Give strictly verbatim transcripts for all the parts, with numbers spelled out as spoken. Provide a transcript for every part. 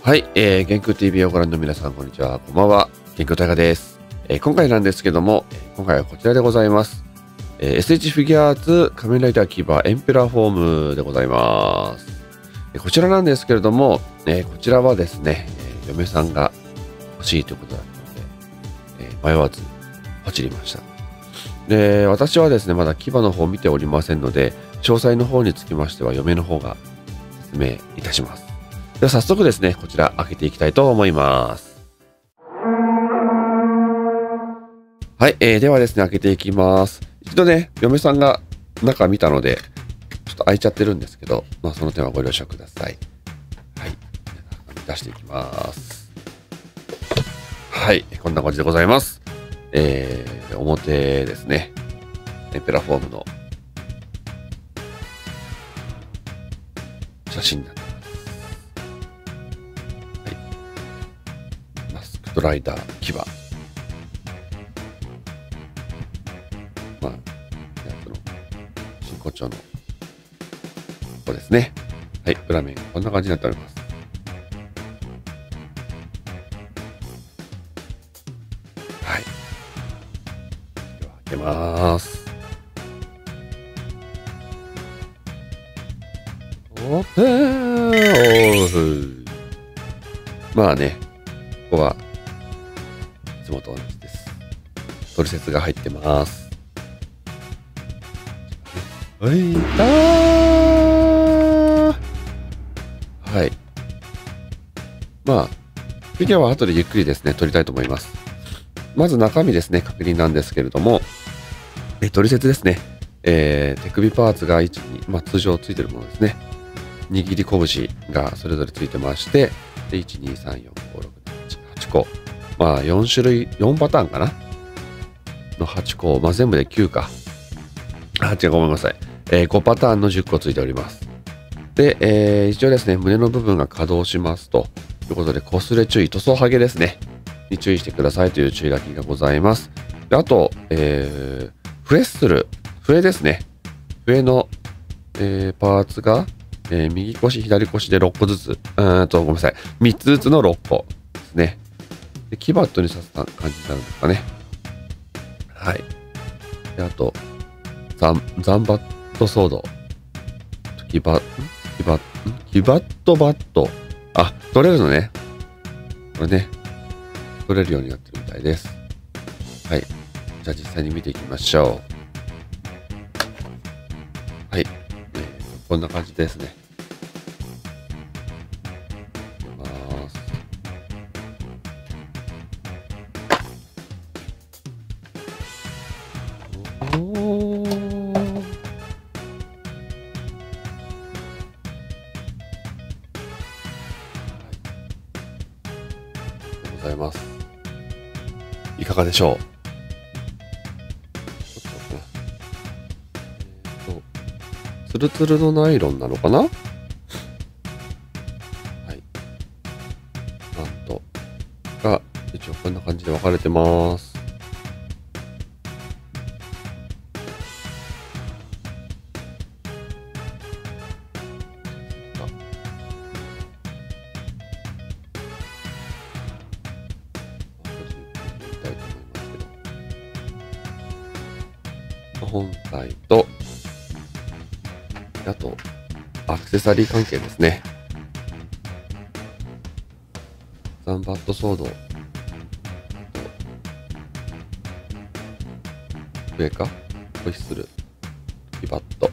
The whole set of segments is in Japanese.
はい、えー、元空 ティービー をご覧の皆さん、こんにちは。こんばんは。元空大河です。えー、今回なんですけども、今回はこちらでございます。えー、エスエイチ フィギュアーツ仮面ライダーキバエンペラーフォームでございます。えー、こちらなんですけれども、えー、こちらはですね、えー、嫁さんが欲しいということだったので、えー、迷わずポチりました。で、私はですね、まだキバの方を見ておりませんので、詳細の方につきましては、嫁の方が説明いたします。では早速ですね、こちら開けていきたいと思います。はい、えー、ではですね、開けていきます。一度ね、嫁さんが中見たので、ちょっと開いちゃってるんですけど、まあその点はご了承ください。はい、出していきます。はい、こんな感じでございます。えー、表ですね、エンペラフォームの写真になってます。マスクトライダーキバ。まあ、その真骨頂のここですね。はい、裏面こんな感じになっております。はい。では開けます。オープン。オーまあね、ここはいつもと同じです。トリセツが入ってます。はいたー。はい。まあ、フィギュアは後でゆっくりですね、撮りたいと思います。まず中身ですね、確認なんですけれども、えトリセツですね。えー、手首パーツがいち、に、まあ通常ついてるものですね。握り拳がそれぞれついてまして、でいち、に、さん、よん、ご、ろく、なな、はち、はちこ。まあよん種類、よんパターンかなのはちこ。まあ全部できゅうか。あ、違う、ごめんなさい。えー、ごパターンのじゅっこついております。で、えー、一応ですね、胸の部分が稼働しますということで、擦れ注意、塗装剥げですね。に注意してくださいという注意書きがございます。であと、えー、フレッスル、笛ですね。笛の、えー、パーツが、えー、右腰、左腰でろっこずつ。うーんと、ごめんなさい。みっつずつのろっこですね。で、キバットに刺す感じになるんですかね。はい。で、あと、ザン、ザンバットソード。キバ、キバ、キバットバット。あ、取れるのね。これね。取れるようになってるみたいです。はい。じゃあ実際に見ていきましょう。はい。えー、こんな感じですね。ございます。いかがでしょう。えー、とツルツルのナイロンなのかな。はい。なんとが一応こんな感じで分かれてます。本体と、あと、アクセサリー関係ですね。ザンバットソード。上かホイッスル。キバット。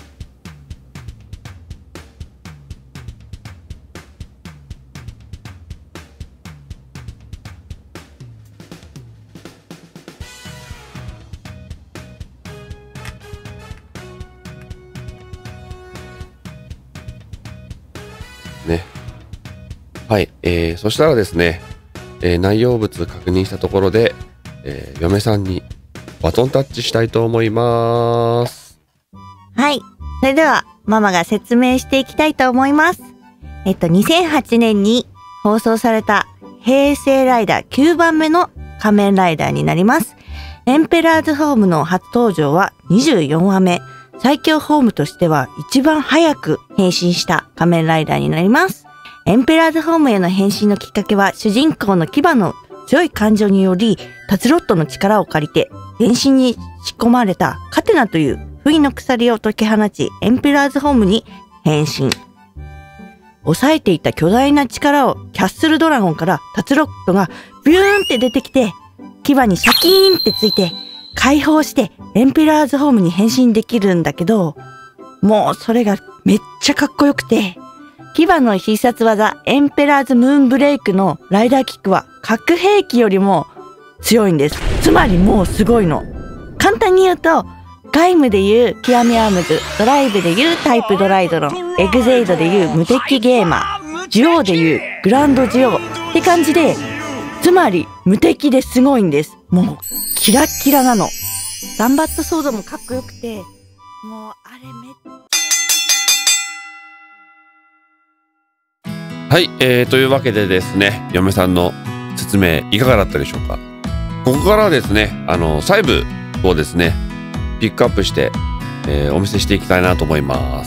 ね。はい、えー、そしたらですね、えー、内容物確認したところで、えー、嫁さんにバトンタッチしたいと思います。 はい、それではママが説明していきたいと思います。えっとにせんはちねんに放送された平成ライダーきゅうばんめの仮面ライダーになります。エンペラーズホームの初登場はにじゅうよんわめ。最強ホームとしては一番早く変身した仮面ライダーになります。 エンペラーズホームへの変身のきっかけは、主人公の牙の強い感情により、タツロットの力を借りて、全身に仕込まれたカテナという不意の鎖を解き放ち、エンペラーズホームに変身。抑えていた巨大な力をキャッスルドラゴンからタツロットがビューンって出てきて、牙にシャキーンってついて、解放してエンペラーズホームに変身できるんだけど、もうそれがめっちゃかっこよくて、牙の必殺技エンペラーズムーンブレイクのライダーキックは核兵器よりも強いんです。つまりもうすごいの。簡単に言うと、ガイムでいう極みアームズ、ドライブでいうタイプドライドロン、エグゼイドでいう無敵ゲーマー、ジオウでいうグランドジオウって感じで、つまり無敵ですごいんです。もうキラッキラなの。ガンバットソードもかっこよくて、もうあれめっはい、えー、というわけでですね、嫁さんの説明いかがだったでしょうか。ここからはですね、あの細部をですねピックアップして、えー、お見せしていきたいなと思います。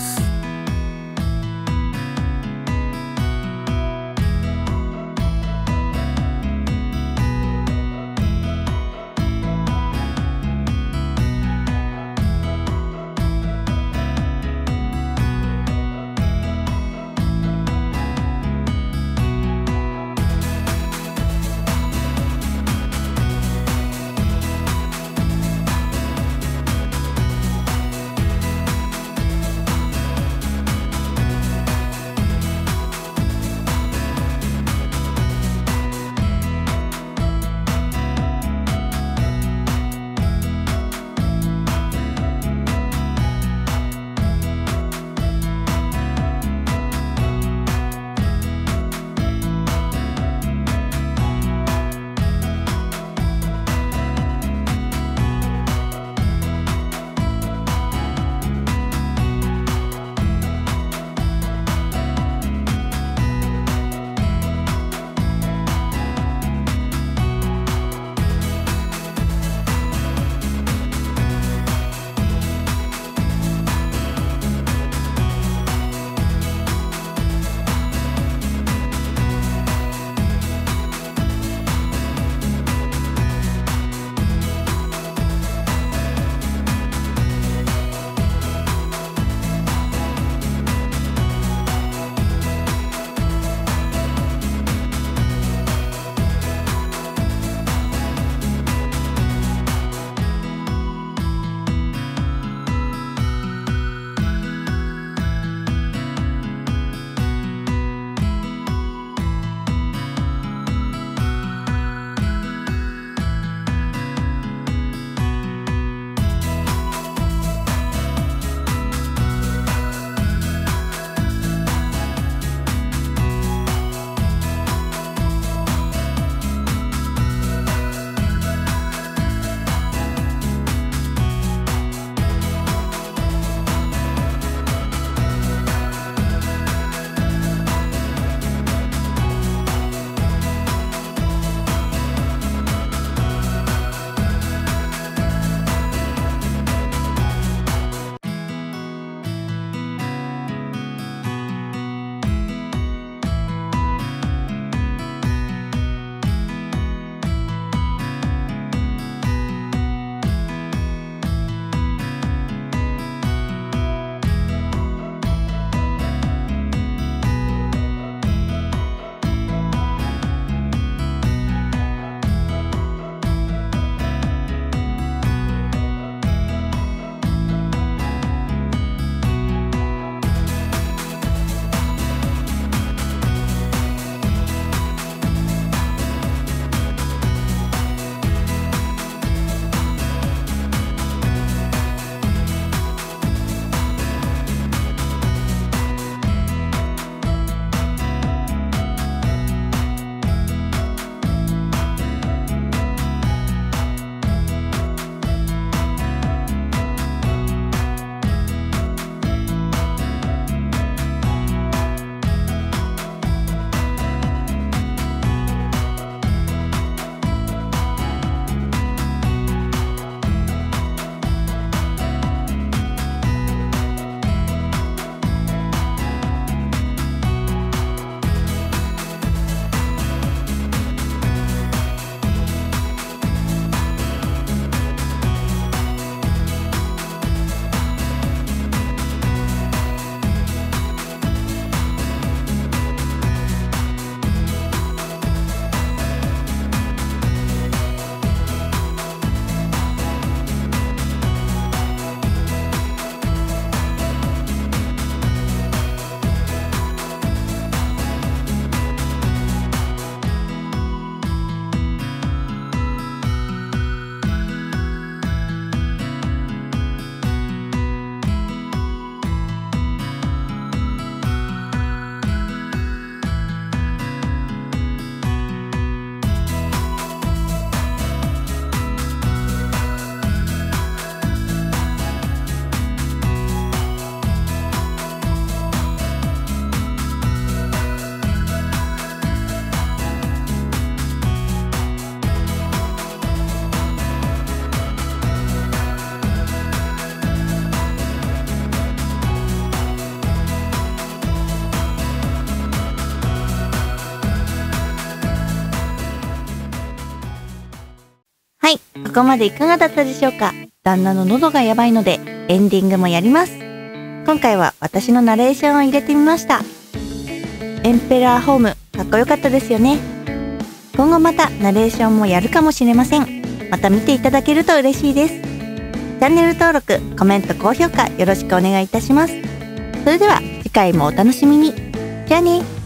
はい、ここまでいかがだったでしょうか。旦那の喉がやばいのでエンディングもやります。今回は私のナレーションを入れてみました。エンペラーホームかっこよかったですよね。今後またナレーションもやるかもしれません。また見ていただけると嬉しいです。チャンネル登録、コメント、高評価よろしくお願いいたします。それでは次回もお楽しみに。じゃあね。